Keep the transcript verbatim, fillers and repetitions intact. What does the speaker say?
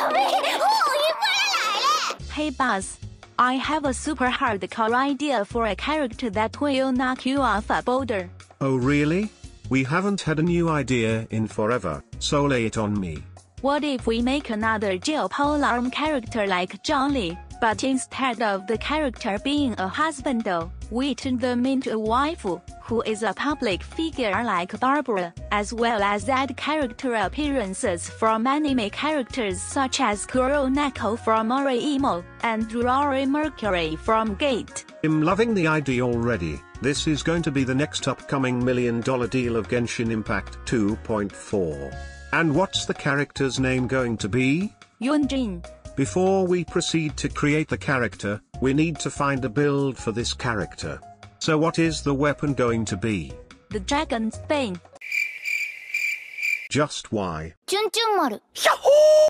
Hey Buzz, I have a super hardcore idea for a character that will knock you off a boulder. Oh really? We haven't had a new idea in forever, so lay it on me. What if we make another Jill Polarm character like Jolly, but instead of the character being a husband, we turn them into a wife, who is a public figure like Barbara, as well as add character appearances from anime characters such as Kuroneko from Oreimo, and Rory Mercury from Gate. I'm loving the idea already. This is going to be the next upcoming million dollar deal of Genshin Impact two point four. And what's the character's name going to be? Yunjin. Before we proceed to create the character, we need to find a build for this character. So what is the weapon going to be? The Dragon's Bane. Just why? 쭌쭌마루. Yahoo!